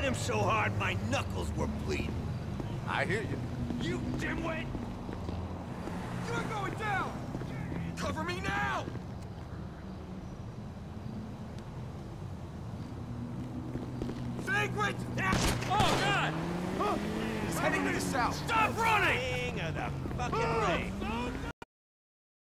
Hit him so hard my knuckles were bleeding. I hear you. You dimwit! You're going down! Cover me now! Vagrant! Oh, God! He's heading to the south. Stop running! King of the fucking rain.